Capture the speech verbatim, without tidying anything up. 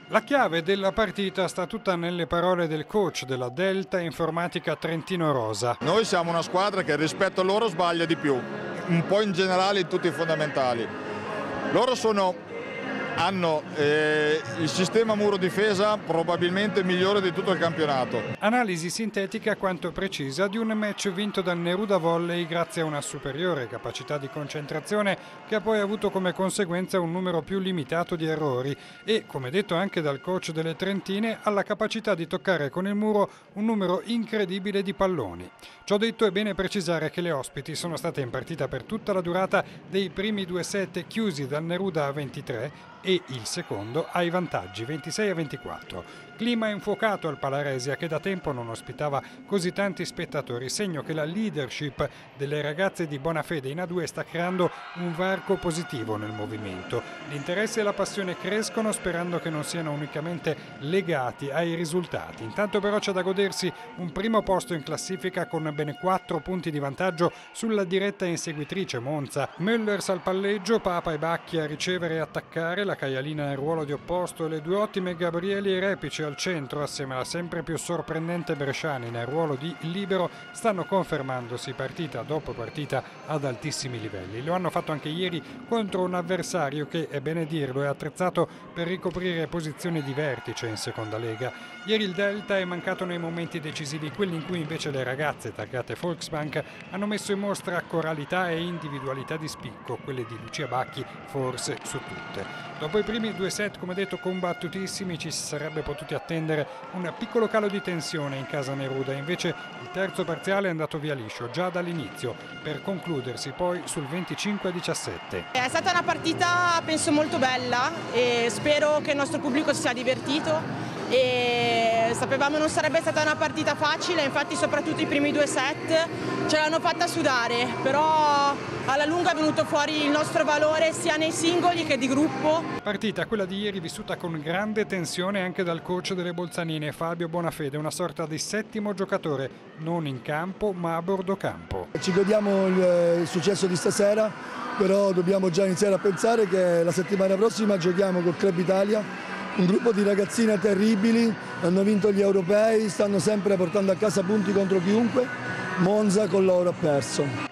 La chiave della partita sta tutta nelle parole del coach della Delta Informatica Trentino Rosa. Noi siamo una squadra che rispetto a loro sbaglia di più, un po' in generale in tutti i fondamentali. Loro sono, hanno eh, il sistema muro difesa probabilmente migliore di tutto il campionato. Analisi sintetica quanto precisa di un match vinto dal Neruda Volley grazie a una superiore capacità di concentrazione che ha poi avuto come conseguenza un numero più limitato di errori e, come detto anche dal coach delle Trentine, alla capacità di toccare con il muro un numero incredibile di palloni. Ciò detto, è bene precisare che le ospiti sono state in partita per tutta la durata dei primi due set chiusi dal Neruda a ventitré e il secondo ai vantaggi ventisei a ventiquattro. Clima infuocato al Palaresia che da tempo non ospitava così tanti spettatori, segno che la leadership delle ragazze di Bonafede in A due sta creando un varco positivo nel movimento. L'interesse e la passione crescono, sperando che non siano unicamente legati ai risultati. Intanto però c'è da godersi un primo posto in classifica con ben quattro punti di vantaggio sulla diretta inseguitrice Monza. Möllers al palleggio, Papa e Bacchi a ricevere e attaccare, la Caialina nel ruolo di opposto e le due ottime Gabrieli e Repici al centro, assieme alla sempre più sorprendente Bresciani nel ruolo di libero, stanno confermandosi partita dopo partita ad altissimi livelli. Lo hanno fatto anche ieri contro un avversario che, è bene dirlo, è attrezzato per ricoprire posizioni di vertice in seconda lega. Ieri il Delta è mancato nei momenti decisivi, quelli in cui invece le ragazze targate Volksbank hanno messo in mostra coralità e individualità di spicco, quelle di Lucia Bacchi forse su tutte. Dopo i primi due set, come detto, combattutissimi, ci si sarebbe potuti attendere un piccolo calo di tensione in casa Neruda, invece il terzo parziale è andato via liscio già dall'inizio, per concludersi poi sul venticinque a diciassette. È stata una partita, penso, molto bella e spero che il nostro pubblico si sia divertito. E sapevamo non sarebbe stata una partita facile, infatti soprattutto i primi due set ce l'hanno fatta sudare, però alla lunga è venuto fuori il nostro valore sia nei singoli che di gruppo. Partita quella di ieri vissuta con grande tensione anche dal coach delle Bolzanine, Fabio Bonafede, una sorta di settimo giocatore, non in campo ma a bordo campo. Ci godiamo il, il successo di stasera, però dobbiamo già iniziare a pensare che la settimana prossima giochiamo col Club Italia, un gruppo di ragazzine terribili, hanno vinto gli europei, stanno sempre portando a casa punti contro chiunque. Monza con loro ha perso.